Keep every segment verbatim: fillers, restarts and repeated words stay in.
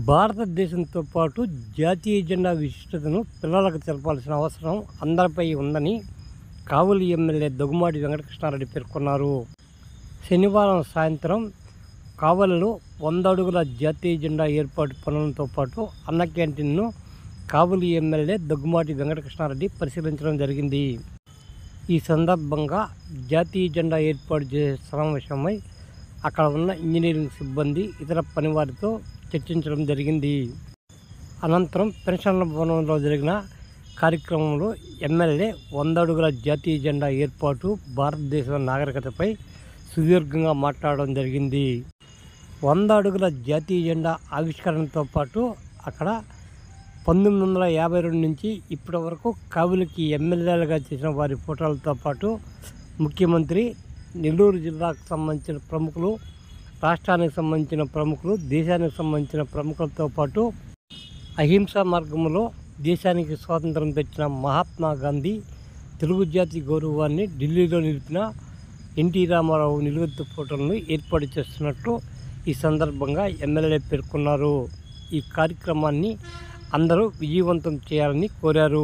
భారతదేశంతో పాటు జాతీయ జెండా విశిష్టతను పిల్లలకు తెలపాల్సిన అవసరం అందరిపై ఉందని కావలి ఎమ్మెల్యే దగ్గుమాటి వెంకటకృష్ణారెడ్డి పేర్కొన్నారు. శనివారం సాయంత్రం కావలిలో వంద అడుగుల జాతీయ జెండా ఏర్పాటు పనులతో పాటు అన్న క్యాంటీన్ను కావలి ఎమ్మెల్యే దగ్గుమాటి వెంకటకృష్ణారెడ్డి పరిశీలించడం జరిగింది. ఈ సందర్భంగా జాతీయ జెండా ఏర్పాటు చేసే సమావేశమై అక్కడ ఉన్న ఇంజనీరింగ్ సిబ్బంది ఇతర పనివారితో చర్చించడం జరిగింది. అనంతరం పెన్షన్ల భవనంలో జరిగిన కార్యక్రమంలో ఎమ్మెల్యే వంద అడుగుల జాతీయ జెండా ఏర్పాటు భారతదేశ నాగరికతపై సుదీర్ఘంగా మాట్లాడడం జరిగింది. వంద అడుగుల జాతీయ జెండా ఆవిష్కరణతో పాటు అక్కడ పంతొమ్మిది వందల యాభై రెండు నుంచి ఇప్పటి వరకు కావులకి ఎమ్మెల్యేలుగా చేసిన వారి ఫోటోలతో పాటు ముఖ్యమంత్రి, నెల్లూరు జిల్లాకు సంబంధించిన ప్రముఖులు, రాష్ట్రానికి సంబంధించిన ప్రముఖులు, దేశానికి సంబంధించిన ప్రముఖులతో పాటు అహింసా మార్గంలో దేశానికి స్వాతంత్రం తెచ్చిన మహాత్మా గాంధీ, తెలుగు జాతి గౌరవాన్ని ఢిల్లీలో నిలిపిన ఎన్టీ రామారావు నిలువెత్తు ఫోటోలను ఏర్పాటు చేస్తున్నట్లు ఈ సందర్భంగా ఎమ్మెల్యే పేర్కొన్నారు. ఈ కార్యక్రమాన్ని అందరూ విజయవంతం చేయాలని కోరారు.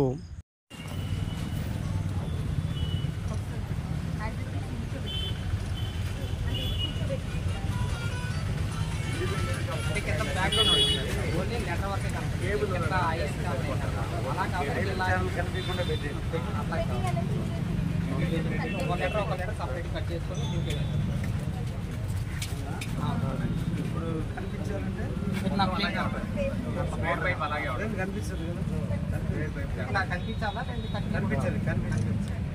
ఇప్పుడు కనిపించాలంటే కనిపిస్తుంది కదా, కనిపించాలా కనిపించాలి కనిపించాలి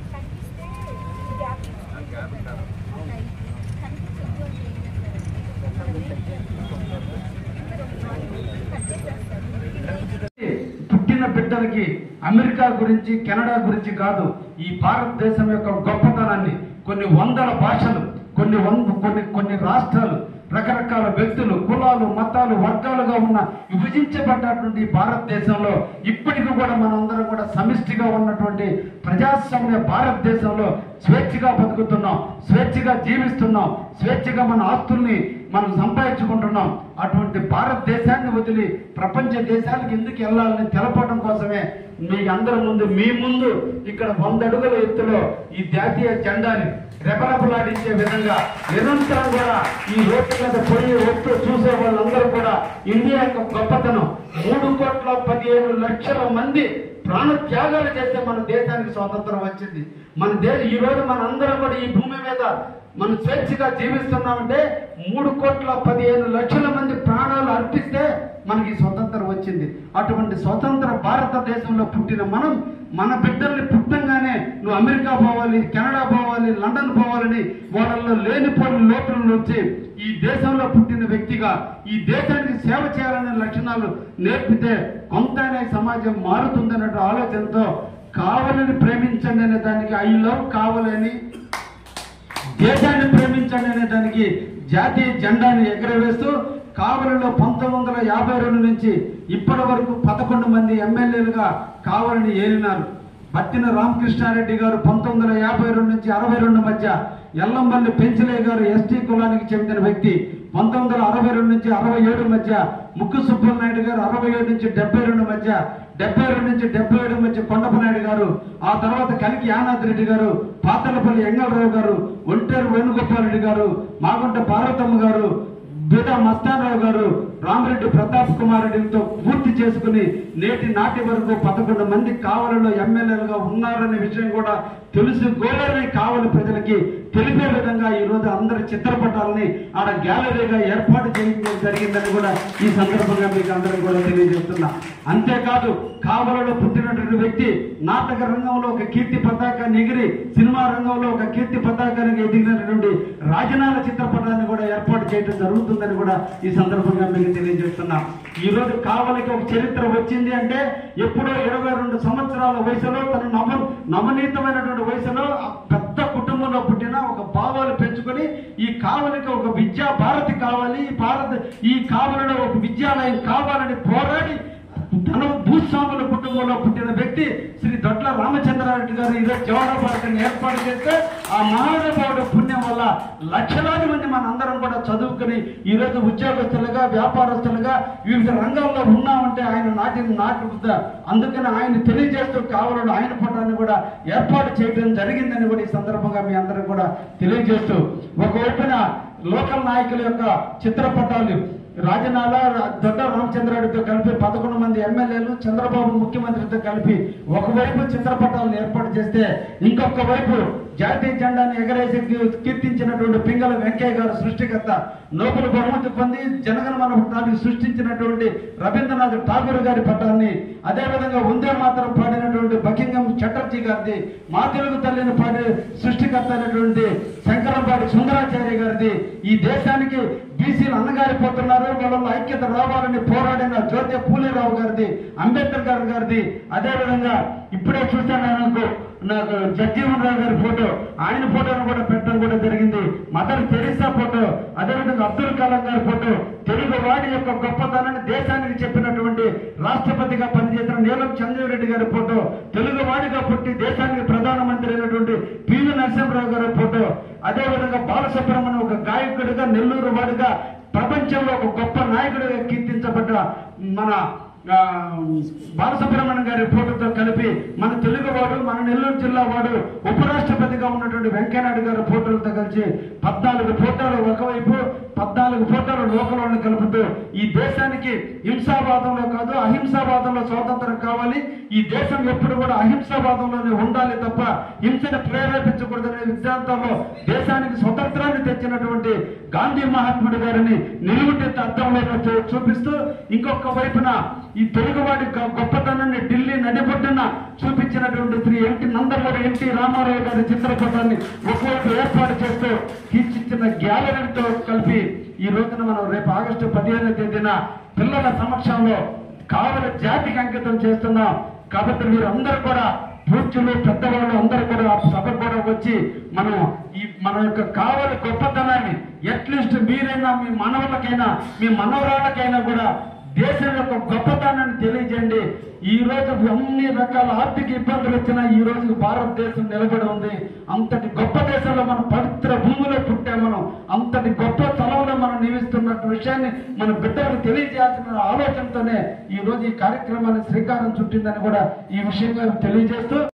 పుట్టిన బిడ్డలకి అమెరికా గురించి, కెనడా గురించి కాదు, ఈ భారతదేశం యొక్క గొప్పతనాన్ని కొన్ని వందల భాషలు, కొన్ని వంద కొన్ని కొన్ని రాష్ట్రాలు, రకరకాల వ్యక్తులు, కులాలు, మతాలు, వర్గాలుగా ఉన్న విభజించబడ్డటువంటి భారతదేశంలో ఇప్పటికీ కూడా మనందరం కూడా సమిష్టిగా ఉన్నటువంటి ప్రజాస్వామ్య భారతదేశంలో స్వేచ్ఛగా బతుకుతున్నాం, స్వేచ్ఛగా జీవిస్తున్నాం, స్వేచ్ఛగా మన ఆస్తుల్ని మనం సంపాదించుకుంటున్నాం. అటువంటి భారతదేశాన్ని వదిలి ప్రపంచ దేశాలకు ఎందుకు వెళ్ళాలని తెలపడం కోసమే మీ అందరి ముందు మీ ముందు ఇక్కడ వంద అడుగుల ఎత్తులో ఈ జాతీయ జెండాని రెపరెపలాడించే విధంగా నిరంతరం కూడా ఈ రోడ్డు మీద పోయి వస్తూ చూసే వాళ్ళందరూ కూడా ఇండియా యొక్క గొప్పతనం, మూడు కోట్ల పదిహేను లక్షల మంది ప్రాణ త్యాగాలు చేస్తే మన దేశానికి స్వాతంత్రం వచ్చింది. మన దేశ ఈ రోజు మన అందరం కూడా ఈ భూమి మీద మనం స్వేచ్ఛగా జీవిస్తున్నామంటే మూడు కోట్ల పదిహేను లక్షల మంది ప్రాణాలు అర్పిస్తే మనకి స్వతంత్రం వచ్చింది. అటువంటి స్వతంత్ర భారతదేశంలో పుట్టిన మనం మన బిడ్డల్ని పుట్టంగానే నువ్వు అమెరికా పోవాలి, కెనడా పోవాలి, లండన్ పోవాలని వాళ్ళల్లో లేనిపోని లోటులను వచ్చి ఈ దేశంలో పుట్టిన వ్యక్తిగా ఈ దేశానికి సేవ చేయాలనే లక్షణాలు నేర్పితే కొంతనే సమాజం మారుతుందనే ఆలోచనతో కావలిని ప్రేమించండి అనే దానికి ఐ లవ్ కావలి అని, దేశాన్ని ప్రేమించండి అనే దానికి జాతీయ జెండాని ఎగరవేస్తూ కావలిలో పంతొమ్మిది వందల యాభై రెండు నుంచి ఇప్పటి వరకు పదకొండు మంది ఎమ్మెల్యేలుగా కావలిని ఏలినారు. బత్తిన రామకృష్ణారెడ్డి గారు పంతొమ్మిది వందల యాభై రెండు నుంచి అరవై రెండు మధ్య, ఎల్లంపల్లి పెంచలయ్య గారు ఎస్టీ కులానికి చెందిన వ్యక్తి పంతొమ్మిది వందల అరవై రెండు నుంచి అరవై ఏడు మధ్య, ముక్కు సుబ్బలనాయుడు గారు అరవై ఏడు నుంచి డెబ్బై రెండు మధ్య, డెబ్బై రెండు నుంచి డెబ్బై ఏడు మధ్య కొండపనాయుడు గారు, ఆ తర్వాత కలికి యానాథ్ రెడ్డి గారు, పాతలపల్లి ఎంగళరావు గారు, ఒంటేరు వేణుగోపాల్ రెడ్డి గారు, మాగుంట పార్వతమ్మ గారు, బీదా మస్తానరావు గారు, రామిరెడ్డి ప్రతాప్ కుమార్ రెడ్డితో పూర్తి చేసుకుని నేటి నాటి వరకు పదకొండు మంది కావలిలో ఎమ్మెల్యేలుగా ఉన్నారనే విషయం కూడా తెలుసుకోవాలని కావలి ప్రజలకి తెలిపే విధంగా ఈ రోజు అందరి చిత్రపటాలని ఆడ గ్యాలరీగా ఏర్పాటు చేయడం జరిగిందని కూడా ఈ సందర్భంగా మీకు అందరం కూడా తెలియజేస్తున్నా. అంతేకాదు కావలిలో పుట్టినటువంటి వ్యక్తి నాటక రంగంలో ఒక కీర్తి పతాకాన్ని ఎగిరి, సినిమా రంగంలో ఒక కీర్తి పతాకానికి ఎదిగినటువంటి రాజనాల చిత్రపటాన్ని కూడా ఏర్పాటు చేయడం జరుగుతుందని కూడా ఈ సందర్భంగా మీకు తెలియజేస్తున్నా. ఈ రోజు కావలికి ఒక చరిత్ర వచ్చింది అంటే ఎప్పుడో ఇరవై రెండు సంవత్సరాల వయసులో తన నవ నవనీతమైనటువంటి వయసులో పెద్ద కుటుంబంలో పుట్టిన ఒక భావాలు పెంచుకొని ఈ కావలికి ఒక విద్యా భారతి కావాలి, ఈ భారత ఈ కావలిలో ఒక విద్యాలయం కావాలని పోరాడి తన భూస్వాముల కుటుంబం కుటుంబంలో పుట్టిన వ్యక్తి శ్రీ దొడ్ల రామచంద్రారెడ్డి గారు ఈరోజు జవహర్ పార్కుని ఏర్పాటు చేస్తే ఆ మహానుభావుడు పుణ్యం వల్ల లక్షలాది మంది మన అందరం కూడా చదువుకుని ఈరోజు ఉద్యోగస్తులుగా వ్యాపారస్తులుగా వివిధ రంగాల్లో ఉన్నామంటే ఆయన నాటిన నాటు అందుకని ఆయన తెలియజేస్తూ కావలను ఆయన పటాన్ని కూడా ఏర్పాటు చేయడం జరిగిందని కూడా ఈ సందర్భంగా మీ అందరూ కూడా తెలియజేస్తూ ఒకవైపున లోకల్ నాయకుల యొక్క చిత్రపటాలు రాజనాల దొడ్డ రామచంద్రారెడ్డితో కలిపి పదకొండు మంది ఎమ్మెల్యేలు చంద్రబాబు ముఖ్యమంత్రితో కలిపి ఒకవైపు చిత్రపటాలను ఏర్పాటు చేస్తే ఇంకొక వైపు జాతీయ జెండాను ఎగరేసి కీర్తించినటువంటి పింగళ వెంకయ్య గారు సృష్టికర్త నోబెల్ బహుమతి పొంది జనగణమన పట్టాన్ని సృష్టించినటువంటి రవీంద్రనాథ్ ఠాగూర్ గారి పట్టాన్ని, అదేవిధంగా ఉందే మాత్రం పాడినటువంటి బకింగం చటర్జీ గారిది, మా తెలుగు తల్లిని పాడి సృష్టికర్త అయినటువంటి శంకరంపాటి సుందరాచార్య గారిది, ఈ దేశానికి బీసీలు అన్నగారిపోతున్నారు వాళ్ళ ఐక్యత రావాలని పోరాడిన జ్యోతి పూలేరావు గారిది, అంబేద్కర్ గారి గారిది, అదేవిధంగా ఇప్పుడే చూశాను నాకు నాకు జగ్జీవన్ రావు గారి ఫోటో, ఆయన ఫోటోను కూడా పెట్టడం కూడా జరిగింది. మదర్ తెరీసా ఫోటో, అదేవిధంగా అబ్దుల్ కలాం గారి ఫోటో, తెలుగు వాడి యొక్క గొప్పతనాన్ని దేశానికి చెప్పినటువంటి రాష్ట్రపతిగా పనిచేసిన నీలం చంద్రరెడ్డి గారి ఫోటో, తెలుగు వాడిగా పుట్టి దేశానికి ప్రధానమంత్రి అయినటువంటి పివి నరసింహరావు గారి ఫోటో, అదేవిధంగా బాలసుబ్రహ్మణ్యం ఒక గాయకుడిగా నెల్లూరు వాడిగా ప్రపంచంలో ఒక గొప్ప నాయకుడిగా కీర్తించబడ్డ మన బాలసుబ్రహ్మణ్యం గారి ఫోటోతో కలిపి మన తెలుగు వాడు మన నెల్లూరు జిల్లా వాడు ఉపరాష్ట్రపతిగా ఉన్నటువంటి వెంకయ్యనాయుడు గారి ఫోటోలతో కలిసి పద్నాలుగు ఫోటోలు ఒకవైపు పద్నాలుగు ఫోటోలు లోకలను కలుపుతూ ఈ దేశానికి హింసావాదంలో కాదు అహింసావాదంలో స్వాతంత్రం కావాలి, ఈ దేశం ఎప్పుడు కూడా అహింసావాదంలోనే ఉండాలి తప్ప హింసను ప్రేరేపించకూడదనే సిద్ధాంతంలో దేశానికి స్వతంత్రాన్ని తెచ్చినటువంటి గాంధీ మహాత్ముడి గారిని నిలువుటెత్త అర్థంలో చూపిస్తూ ఇంకొక వైపున ఈ తెలుగువాడి గొప్పతనాన్ని ఢిల్లీ నడిబొడ్డున చూపించినటువంటి శ్రీ ఎన్టీ నందమూరి ఎన్టీ రామారావు గారి చిత్రపటాన్ని ఒకవైపు ఏర్పాటు చేస్తూ తీర్చిచ్చిన గ్యాలరీతో కలిపి ఈ రోజున మనం రేపు ఆగస్టు పదిహేనవ తేదీన పిల్లల సమక్షంలో కావలి జాతికి అంకితం చేస్తున్నాం. కాబట్టి మీరు అందరూ కూడా పూర్చులు పెద్దవాళ్ళు అందరూ కూడా ఆ సభ కూడా వచ్చి మనం ఈ మన యొక్క కావలి గొప్పతనాన్ని అట్లీస్ట్ మీరైనా మీ మనవులకైనా మీ మనవరాళ్ళకైనా కూడా దేశం యొక్క గొప్పతనాన్ని తెలియజేయండి. ఈ రోజు అన్ని రకాల ఆర్థిక ఇబ్బందులు వచ్చినా ఈ రోజు భారతదేశం నిలబడి ఉంది. అంతటి గొప్ప దేశంలో మనం పవిత్ర భూమిలో పుట్టాం, మనం అంతటి గొప్ప స్థలంలో మనం నివసిస్తున్న విషయాన్ని మన బిడ్డలకు తెలియజేయాల్సిన ఆలోచనతోనే ఈ రోజు ఈ కార్యక్రమాన్ని శ్రీకారం చుట్టిందని కూడా ఈ విషయంగా తెలియజేస్తూ